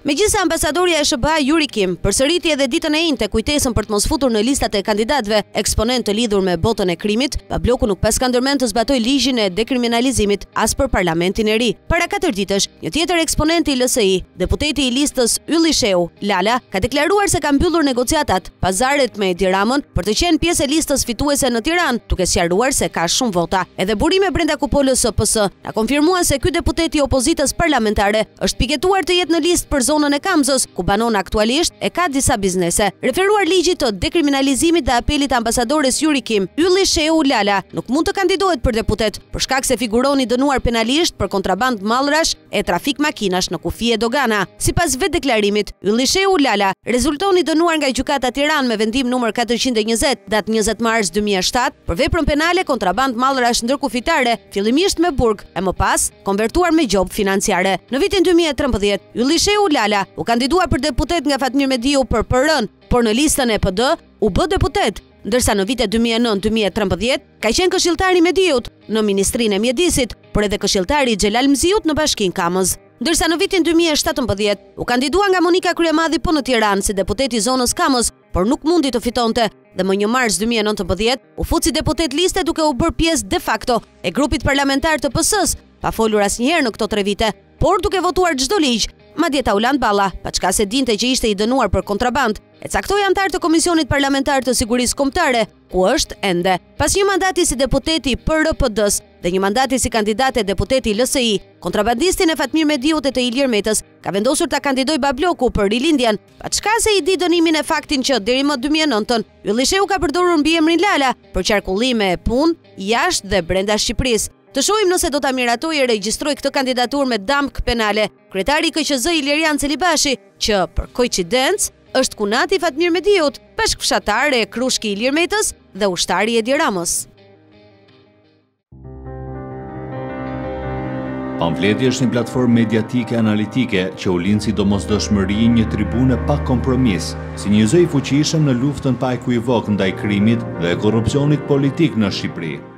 Megjithëse ambasadorja e SBA Yuri Kim përsëriti edhe ditën e njëjtë kujtesën për të mos futur në listat e kandidatëve eksponent të lidhur me botën e krimit, Pabloku nuk pas ka ndërmend të zbatoj ligjin e dekriminalizimit as për parlamentin e ri. Para 4 ditësh, një tjetër eksponent i LSI, deputeti i listës Ylli Shehu, Lala, ka deklaruar se ka mbyllur negociatat pazaret me Edi Ramën për të qenë pjesë e listës fituese në Tiranë, duke sqaruar se ka shumë vota. Edhe burime brenda kupolës së PS na konfirmuan se ky deputet i opozitës parlamentare është piketuar të jetë në listë për zonën e Kamzës, ku banon aktualisht e ka disa biznese. Referuar ligjit të dekriminalizimit dhe apelit ambasadores Yuri Kim, Ylli Shehu Lala nuk mund të kandidohet për deputet për shkak se figuron i dënuar penalisht për kontraband mallrash e trafik makinash në kufi e dogana. Sipas vetë deklarimit, Ylli Shehu Lala rezulton i dënuar nga gjykata Tiranë me vendim numër 420 datë 20 mars 2007 për veprën penale kontraband mallrash ndërkufitare, fillimisht me burg e më pas konvertuar me gjop financiare. Në vitin 2013, Ylli Shehu Lala u kandidua për deputet nga Fatmir Mediu për PR-n, por në listën e PD u bë deputet, ndërsa në vitet 2009-2013 ka qenë këshilltar i Mediut në Ministrinë e Mjedisit, por edhe këshilltari i Xhelal Mziut në Bashkinë Kamës. Ndërsa në vitin 2017 u kandidua nga Monika Kryemadhi po në Tiranë si deputet i zonës Kamës, por nuk mundi të fitonte dhe më 1 mars 2019 u fut si deputet liste duke u bërë pjesë de facto e grupit parlamentar të PS-s, pa folur asnjëherë në këto 3 vite, por duke votuar çdo ligj. Madje Tauland Balla, paçka se dinte që ishte i dënuar për kontraband, e caktoi antar të Komisionit Parlamentar të Sigurisë Kombëtare, ku është ende. Pas një mandati si deputeti i PR-PD-s dhe një mandati si kandidate deputeti i LSI, kontrabandistin e Fatmir Mediut e të Ilir Metës ka vendosur ta kandidojë Babloku për rilindjen, paçka se i di dënimin e faktin që deri më 2009 Ylli Shehu ka përdorur mbiemrin Lala për qarkullime e punë jashtë dhe brenda Shqipërisë. Të shohim nëse do ta miratojë e regjistrojë këtë kandidaturë me damk penale. Kryetari i KQZ Ilerian Celibashi, që për koincidencë është kunati Fatmir Mediut, bashkëfshatar e Krushki Ilir Metës dhe ushtari i Edi Ramës. Pamfleti është një platformë mediatike analitike që u lind si domosdoshmëri një tribune pa kompromis, si një zë i fuqishëm në luftën pa ekuivok ndaj krimit dhe korrupsionit politik në Shqipëri.